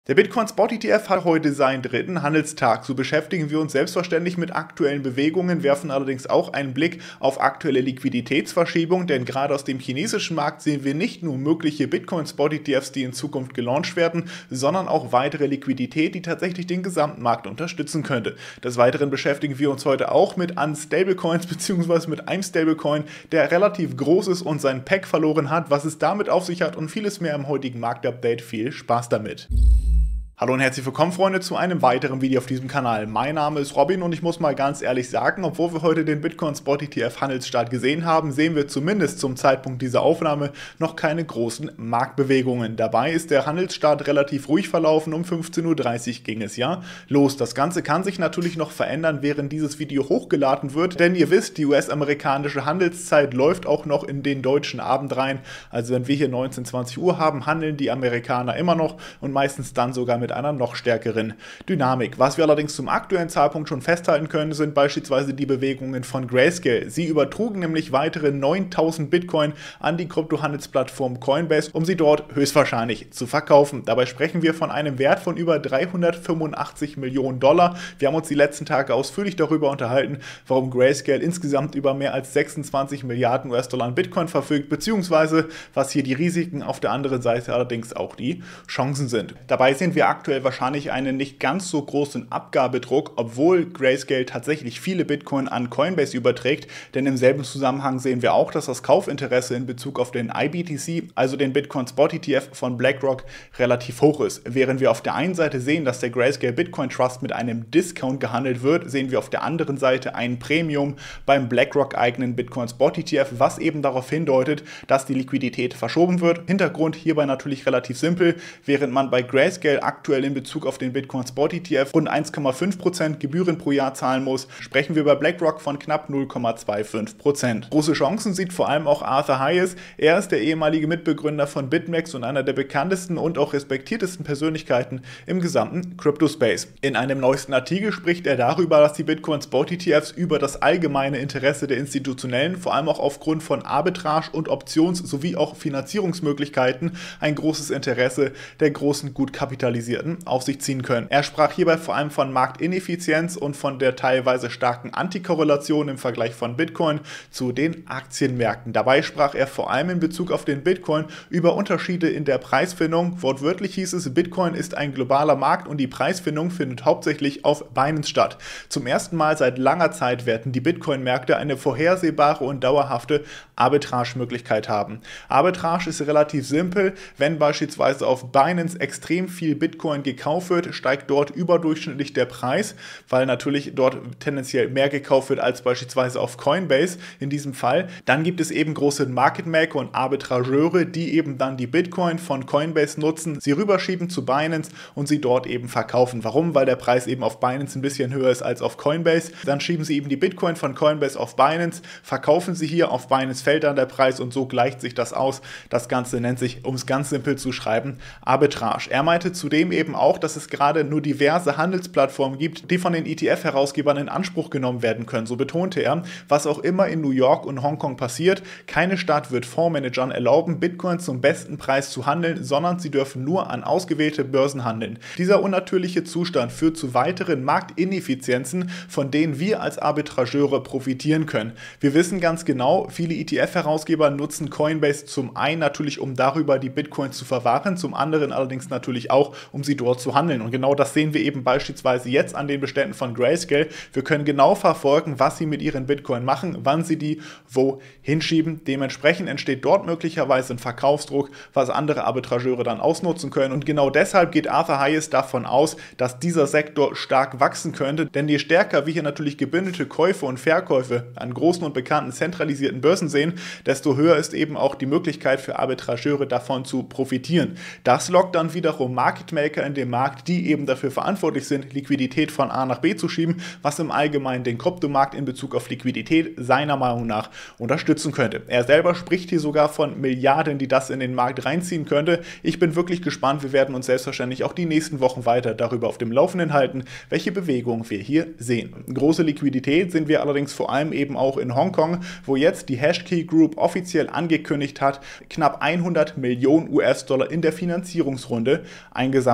Der Bitcoin Spot ETF hat heute seinen dritten Handelstag. So beschäftigen wir uns selbstverständlich mit aktuellen Bewegungen, werfen allerdings auch einen Blick auf aktuelle Liquiditätsverschiebung, denn gerade aus dem chinesischen Markt sehen wir nicht nur mögliche Bitcoin Spot ETFs, die in Zukunft gelauncht werden, sondern auch weitere Liquidität, die tatsächlich den gesamten Markt unterstützen könnte. Des Weiteren beschäftigen wir uns heute auch mit Unstablecoins bzw. mit einem Stablecoin, der relativ groß ist und seinen Peg verloren hat, was es damit auf sich hat und vieles mehr im heutigen Marktupdate. Viel Spaß damit! Hallo und herzlich willkommen, Freunde, zu einem weiteren Video auf diesem Kanal. Mein Name ist Robin und ich muss mal ganz ehrlich sagen, obwohl wir heute den Bitcoin Spot ETF Handelsstart gesehen haben, sehen wir zumindest zum Zeitpunkt dieser Aufnahme noch keine großen Marktbewegungen. Dabei ist der Handelsstart relativ ruhig verlaufen, um 15:30 Uhr ging es ja los. Das Ganze kann sich natürlich noch verändern, während dieses Video hochgeladen wird, denn ihr wisst, die US-amerikanische Handelszeit läuft auch noch in den deutschen Abend rein. Also wenn wir hier 19, 20 Uhr haben, handeln die Amerikaner immer noch und meistens dann sogar mit einer noch stärkeren Dynamik. Was wir allerdings zum aktuellen Zeitpunkt schon festhalten können, sind beispielsweise die Bewegungen von Grayscale. Sie übertrugen nämlich weitere 9000 Bitcoin an die Kryptohandelsplattform Coinbase, um sie dort höchstwahrscheinlich zu verkaufen. Dabei sprechen wir von einem Wert von über 385 Millionen Dollar. Wir haben uns die letzten Tage ausführlich darüber unterhalten, warum Grayscale insgesamt über mehr als 26 Milliarden US-Dollar an Bitcoin verfügt, beziehungsweise was hier die Risiken, auf der anderen Seite allerdings auch die Chancen sind. Dabei sehen wir aktuell wahrscheinlich einen nicht ganz so großen Abgabedruck, obwohl Grayscale tatsächlich viele Bitcoin an Coinbase überträgt, denn im selben Zusammenhang sehen wir auch, dass das Kaufinteresse in Bezug auf den IBTC, also den Bitcoin Spot ETF von BlackRock, relativ hoch ist. Während wir auf der einen Seite sehen, dass der Grayscale Bitcoin Trust mit einem Discount gehandelt wird, sehen wir auf der anderen Seite ein Premium beim BlackRock eigenen Bitcoin Spot ETF, was eben darauf hindeutet, dass die Liquidität verschoben wird. Hintergrund hierbei natürlich relativ simpel, während man bei Grayscale aktuell in Bezug auf den Bitcoin Spot ETF rund 1,5% Gebühren pro Jahr zahlen muss, sprechen wir bei BlackRock von knapp 0,25%. Große Chancen sieht vor allem auch Arthur Hayes. Er ist der ehemalige Mitbegründer von BitMEX und einer der bekanntesten und auch respektiertesten Persönlichkeiten im gesamten Crypto-Space. In einem neuesten Artikel spricht er darüber, dass die Bitcoin Spot ETFs über das allgemeine Interesse der Institutionellen, vor allem auch aufgrund von Arbitrage und Options- sowie auch Finanzierungsmöglichkeiten, ein großes Interesse der großen, gut kapitalisierten auf sich ziehen können. Er sprach hierbei vor allem von Marktineffizienz und von der teilweise starken Antikorrelation im Vergleich von Bitcoin zu den Aktienmärkten. Dabei sprach er vor allem in Bezug auf den Bitcoin über Unterschiede in der Preisfindung. Wortwörtlich hieß es, Bitcoin ist ein globaler Markt und die Preisfindung findet hauptsächlich auf Binance statt. Zum ersten Mal seit langer Zeit werden die Bitcoin-Märkte eine vorhersehbare und dauerhafte Arbitrage-Möglichkeit haben. Arbitrage ist relativ simpel. Wenn beispielsweise auf Binance extrem viel Bitcoin gekauft wird, steigt dort überdurchschnittlich der Preis, weil natürlich dort tendenziell mehr gekauft wird als beispielsweise auf Coinbase in diesem Fall. Dann gibt es eben große Market Maker und Arbitrageure, die eben dann die Bitcoin von Coinbase nutzen, sie rüberschieben zu Binance und sie dort eben verkaufen. Warum? Weil der Preis eben auf Binance ein bisschen höher ist als auf Coinbase. Dann schieben sie eben die Bitcoin von Coinbase auf Binance, verkaufen sie hier, auf Binance fällt dann der Preis und so gleicht sich das aus. Das Ganze nennt sich, um es ganz simpel zu schreiben, Arbitrage. Er meinte zudem eben auch, dass es gerade nur diverse Handelsplattformen gibt, die von den ETF-Herausgebern in Anspruch genommen werden können. So betonte er, was auch immer in New York und Hongkong passiert, keine Stadt wird Fondsmanagern erlauben, Bitcoin zum besten Preis zu handeln, sondern sie dürfen nur an ausgewählte Börsen handeln. Dieser unnatürliche Zustand führt zu weiteren Marktineffizienzen, von denen wir als Arbitrageure profitieren können. Wir wissen ganz genau, viele ETF-Herausgeber nutzen Coinbase zum einen natürlich, um darüber die Bitcoin zu verwahren, zum anderen allerdings natürlich auch, um sie dort zu handeln. Und genau das sehen wir eben beispielsweise jetzt an den Beständen von Grayscale. Wir können genau verfolgen, was sie mit ihren Bitcoin machen, wann sie die wo hinschieben. Dementsprechend entsteht dort möglicherweise ein Verkaufsdruck, was andere Arbitrageure dann ausnutzen können. Und genau deshalb geht Arthur Hayes davon aus, dass dieser Sektor stark wachsen könnte. Denn je stärker wir hier natürlich gebündelte Käufe und Verkäufe an großen und bekannten zentralisierten Börsen sehen, desto höher ist eben auch die Möglichkeit für Arbitrageure davon zu profitieren. Das lockt dann wiederum Market Maker in dem Markt, die eben dafür verantwortlich sind, Liquidität von A nach B zu schieben, was im Allgemeinen den Kryptomarkt in Bezug auf Liquidität seiner Meinung nach unterstützen könnte. Er selber spricht hier sogar von Milliarden, die das in den Markt reinziehen könnte. Ich bin wirklich gespannt. Wir werden uns selbstverständlich auch die nächsten Wochen weiter darüber auf dem Laufenden halten, welche Bewegungen wir hier sehen. Große Liquidität sehen wir allerdings vor allem eben auch in Hongkong, wo jetzt die Hashkey Group offiziell angekündigt hat, knapp 100 Millionen US-Dollar in der Finanzierungsrunde eingesammelt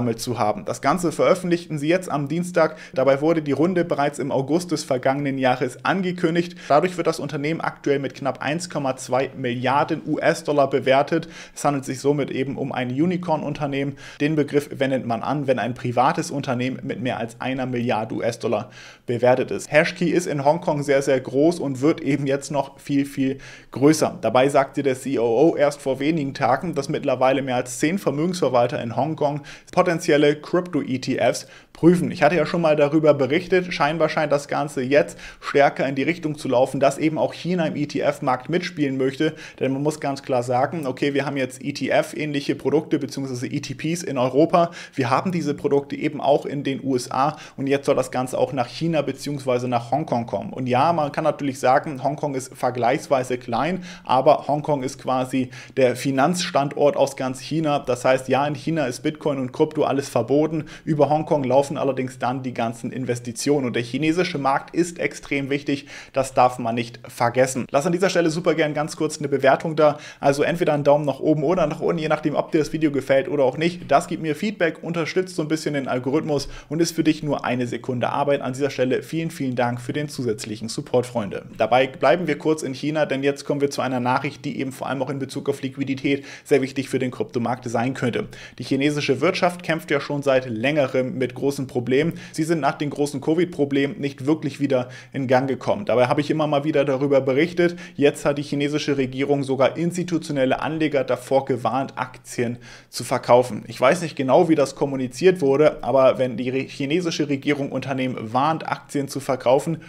gesammelt zu haben. Das Ganze veröffentlichten sie jetzt am Dienstag. Dabei wurde die Runde bereits im August des vergangenen Jahres angekündigt. Dadurch wird das Unternehmen aktuell mit knapp 1,2 Milliarden US-Dollar bewertet. Es handelt sich somit eben um ein Unicorn-Unternehmen. Den Begriff wendet man an, wenn ein privates Unternehmen mit mehr als 1 Milliarde US-Dollar bewertet ist. Hashkey ist in Hongkong sehr, sehr groß und wird eben jetzt noch viel, viel größer. Dabei sagte der COO erst vor wenigen Tagen, dass mittlerweile mehr als 10 Vermögensverwalter in Hongkong potenzielle Crypto-ETFs prüfen. Ich hatte ja schon mal darüber berichtet, scheinbar scheint das Ganze jetzt stärker in die Richtung zu laufen, dass eben auch China im ETF-Markt mitspielen möchte, denn man muss ganz klar sagen, okay, wir haben jetzt ETF-ähnliche Produkte bzw. ETPs in Europa, wir haben diese Produkte eben auch in den USA und jetzt soll das Ganze auch nach China bzw. nach Hongkong kommen. Und ja, man kann natürlich sagen, Hongkong ist vergleichsweise klein, aber Hongkong ist quasi der Finanzstandort aus ganz China. Das heißt, ja, in China ist Bitcoin und Krypto alles verboten, über Hongkong laufen allerdings dann die ganzen Investitionen und der chinesische Markt ist extrem wichtig, das darf man nicht vergessen. Lass an dieser Stelle super gern ganz kurz eine Bewertung da, also entweder einen Daumen nach oben oder nach unten, je nachdem, ob dir das Video gefällt oder auch nicht. Das gibt mir Feedback, unterstützt so ein bisschen den Algorithmus und ist für dich nur eine Sekunde Arbeit. An dieser Stelle vielen, vielen Dank für den zusätzlichen Support, Freunde. Dabei bleiben wir kurz in China, denn jetzt kommen wir zu einer Nachricht, die eben vor allem auch in Bezug auf Liquidität sehr wichtig für den Kryptomarkt sein könnte. Die chinesische Wirtschaft kämpft ja schon seit längerem mit großen Problemen. Sie sind nach den großen Covid-Problemen nicht wirklich wieder in Gang gekommen. Dabei habe ich immer mal wieder darüber berichtet. Jetzt hat die chinesische Regierung sogar institutionelle Anleger davor gewarnt, Aktien zu verkaufen. Ich weiß nicht genau, wie das kommuniziert wurde, aber wenn die chinesische Regierung Unternehmen warnt, Aktien zu verkaufen,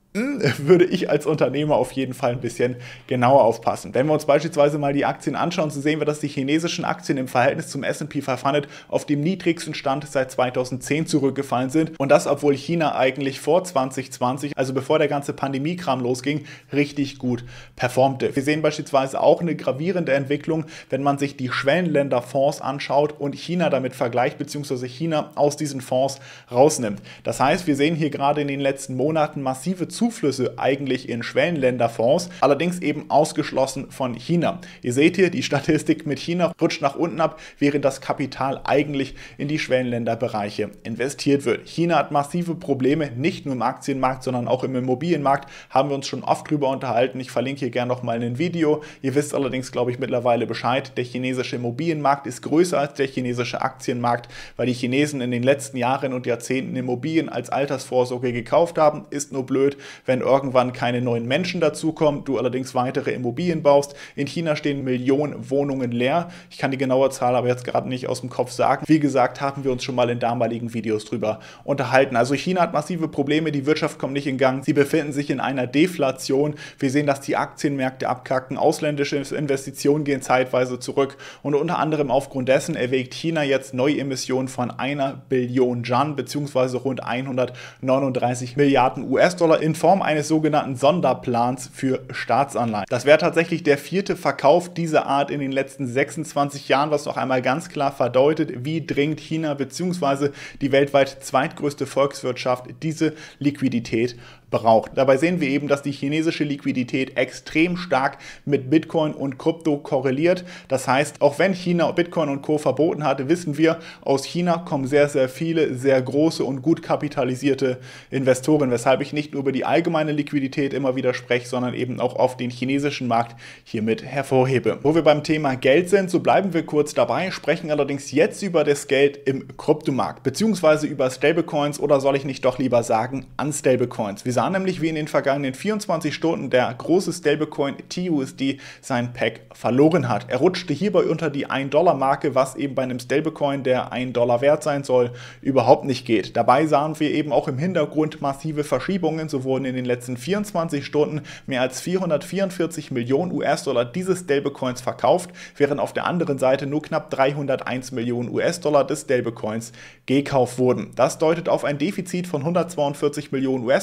würde ich als Unternehmer auf jeden Fall ein bisschen genauer aufpassen. Wenn wir uns beispielsweise mal die Aktien anschauen, so sehen wir, dass die chinesischen Aktien im Verhältnis zum S&P 500 auf dem niedrigsten Stand seit 2010 zurückgefallen sind und das, obwohl China eigentlich vor 2020, also bevor der ganze Pandemiekram losging, richtig gut performte. Wir sehen beispielsweise auch eine gravierende Entwicklung, wenn man sich die Schwellenländerfonds anschaut und China damit vergleicht, beziehungsweise China aus diesen Fonds rausnimmt. Das heißt, wir sehen hier gerade in den letzten Monaten massive Zuflüsse eigentlich in Schwellenländerfonds, allerdings eben ausgeschlossen von China. Ihr seht hier, die Statistik mit China rutscht nach unten ab, während das Kapital eigentlich in die Schwellenländerbereiche investiert wird. China hat massive Probleme, nicht nur im Aktienmarkt, sondern auch im Immobilienmarkt, haben wir uns schon oft drüber unterhalten. Ich verlinke hier gerne nochmal ein Video. Ihr wisst allerdings, glaube ich, mittlerweile Bescheid, der chinesische Immobilienmarkt ist größer als der chinesische Aktienmarkt, weil die Chinesen in den letzten Jahren und Jahrzehnten Immobilien als Altersvorsorge gekauft haben. Ist nur blöd, wenn irgendwann keine neuen Menschen dazukommen, du allerdings weitere Immobilien baust. In China stehen Millionen Wohnungen leer. Ich kann die genaue Zahl aber jetzt gerade nicht aus dem Kopf sagen. Wie gesagt, haben wir uns schon mal in damaligen Videos drüber unterhalten. Also China hat massive Probleme, die Wirtschaft kommt nicht in Gang. Sie befinden sich in einer Deflation. Wir sehen, dass die Aktienmärkte abkacken, ausländische Investitionen gehen zeitweise zurück und unter anderem aufgrund dessen erwägt China jetzt Neuemissionen von 1 Billion Yuan bzw. rund 139 Milliarden US-Dollar in Form eines sogenannten Sonderplans für Staatsanleihen. Das wäre tatsächlich der 4. Verkauf dieser Art in den letzten 26 Jahren, was noch einmal ganz klar verdeutet, wie dringend China bzw. die weltweit zweitgrößte Volkswirtschaft diese Liquidität braucht. Dabei sehen wir eben, dass die chinesische Liquidität extrem stark mit Bitcoin und Krypto korreliert. Das heißt, auch wenn China Bitcoin und Co. verboten hatte, wissen wir, aus China kommen sehr, sehr viele, sehr große und gut kapitalisierte Investoren, weshalb ich nicht nur über die allgemeine Liquidität immer wieder spreche, sondern eben auch auf den chinesischen Markt hiermit hervorhebe. Wo wir beim Thema Geld sind, so bleiben wir kurz dabei, sprechen allerdings jetzt über das Geld im Kryptomarkt, beziehungsweise über Stablecoins oder soll ich nicht doch lieber sagen, Unstablecoins. Wir sahen nämlich, wie in den vergangenen 24 Stunden der große Stablecoin TUSD sein Pack verloren hat. Er rutschte hierbei unter die $1-Marke, was eben bei einem Stablecoin, der $1 wert sein soll, überhaupt nicht geht. Dabei sahen wir eben auch im Hintergrund massive Verschiebungen. So wurden in den letzten 24 Stunden mehr als 444 Millionen US-Dollar dieses Stablecoins verkauft, während auf der anderen Seite nur knapp 301 Millionen US-Dollar des Stablecoins gekauft wurden. Das deutet auf ein Defizit von 142 Millionen US-Dollar hin,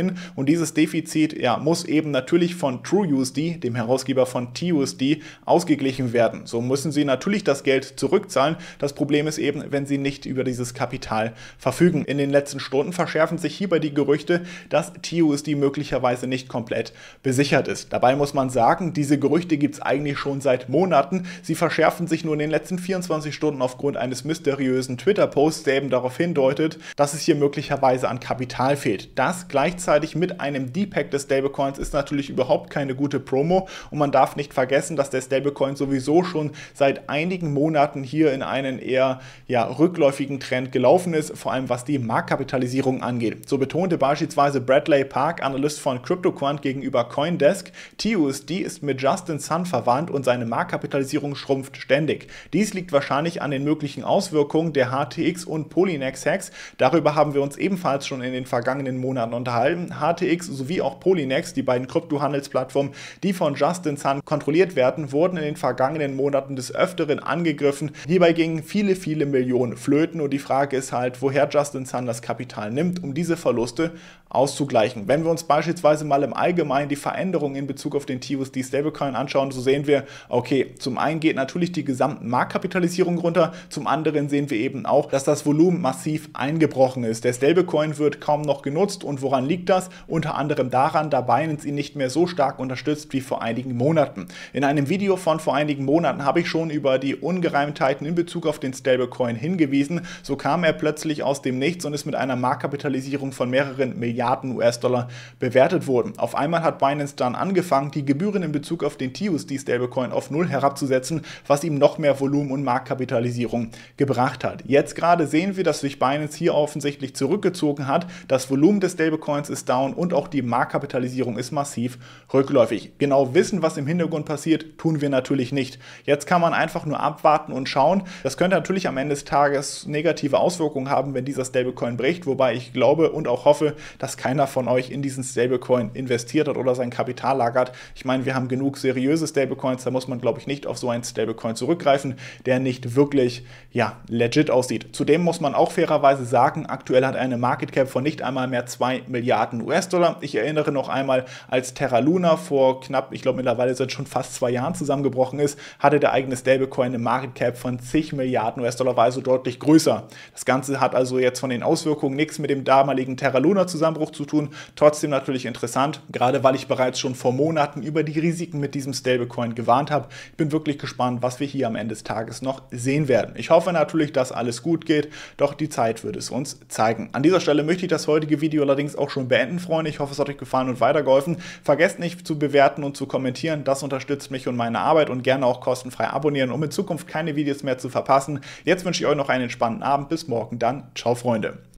drin und dieses Defizit muss eben natürlich von TrueUSD, dem Herausgeber von TUSD, ausgeglichen werden. So müssen sie natürlich das Geld zurückzahlen. Das Problem ist eben, wenn sie nicht über dieses Kapital verfügen. In den letzten Stunden verschärfen sich hierbei die Gerüchte, dass TUSD möglicherweise nicht komplett besichert ist. Dabei muss man sagen, diese Gerüchte gibt es eigentlich schon seit Monaten. Sie verschärfen sich nur in den letzten 24 Stunden aufgrund eines mysteriösen Twitter-Posts, der eben darauf hindeutet, dass es hier möglicherweise an Kapital fehlt. Das gleichzeitig mit einem Depack des Stablecoins ist natürlich überhaupt keine gute Promo und man darf nicht vergessen, dass der Stablecoin sowieso schon seit einigen Monaten hier in einen eher rückläufigen Trend gelaufen ist, vor allem was die Marktkapitalisierung angeht. So betonte beispielsweise Bradley Park, Analyst von CryptoQuant gegenüber CoinDesk, TUSD ist mit Justin Sun verwandt und seine Marktkapitalisierung schrumpft ständig. Dies liegt wahrscheinlich an den möglichen Auswirkungen der HTX und Poloniex-Hacks. Darüber haben wir uns ebenfalls schon in den vergangenen Monaten unterhalten. HTX sowie auch Poloniex, die beiden Kryptohandelsplattformen, die von Justin Sun kontrolliert werden, wurden in den vergangenen Monaten des Öfteren angegriffen. Hierbei gingen viele Millionen flöten und die Frage ist halt, woher Justin Sun das Kapital nimmt, um diese Verluste auszugleichen. Wenn wir uns beispielsweise mal im Allgemeinen die Veränderungen in Bezug auf den TUSD Stablecoin anschauen, so sehen wir, okay, zum einen geht natürlich die gesamte Marktkapitalisierung runter, zum anderen sehen wir eben auch, dass das Volumen massiv eingebrochen ist. Der Stablecoin wird kaum noch genutzt und woran liegt das? Unter anderem daran, da Binance ihn nicht mehr so stark unterstützt wie vor einigen Monaten. In einem Video von vor einigen Monaten habe ich schon über die Ungereimtheiten in Bezug auf den Stablecoin hingewiesen. So kam er plötzlich aus dem Nichts und ist mit einer Marktkapitalisierung von mehreren Milliarden US-Dollar bewertet worden. Auf einmal hat Binance dann angefangen, die Gebühren in Bezug auf den TUSD Stablecoin auf null herabzusetzen, was ihm noch mehr Volumen und Marktkapitalisierung gebracht hat. Jetzt gerade sehen wir, dass sich Binance hier offensichtlich zurückgezogen hat. Das Volumen des Stablecoins ist down und auch die Marktkapitalisierung ist massiv rückläufig. Genau wissen, was im Hintergrund passiert, tun wir natürlich nicht. Jetzt kann man einfach nur abwarten und schauen. Das könnte natürlich am Ende des Tages negative Auswirkungen haben, wenn dieser Stablecoin bricht, wobei ich glaube und auch hoffe, dass keiner von euch in diesen Stablecoin investiert hat oder sein Kapital lagert. Ich meine, wir haben genug seriöse Stablecoins, da muss man, glaube ich, nicht auf so einen Stablecoin zurückgreifen, der nicht wirklich, legit aussieht. Zudem muss man auch fairerweise sagen, aktuell hat er eine Market Cap von nicht einmal mehr 2 Milliarden US-Dollar. Ich erinnere noch einmal, als Terra Luna vor knapp, ich glaube mittlerweile seit schon fast 2 Jahren zusammengebrochen ist, hatte der eigene Stablecoin eine Market Cap von zig Milliarden US-Dollar, war also deutlich größer. Das Ganze hat also jetzt von den Auswirkungen nichts mit dem damaligen Terra Luna Zusammenbruch zu tun. Trotzdem natürlich interessant, gerade weil ich bereits schon vor Monaten über die Risiken mit diesem Stablecoin gewarnt habe. Ich bin wirklich gespannt, was wir hier am Ende des Tages noch sehen werden. Ich hoffe natürlich, dass alles gut geht, doch die Zeit wird es uns zeigen. An dieser Stelle möchte ich das heutige Video allerdings auch schon beenden, Freunde. Ich hoffe, es hat euch gefallen und weitergeholfen. Vergesst nicht zu bewerten und zu kommentieren. Das unterstützt mich und meine Arbeit und gerne auch kostenfrei abonnieren, um in Zukunft keine Videos mehr zu verpassen. Jetzt wünsche ich euch noch einen entspannten Abend. Bis morgen dann. Ciao, Freunde.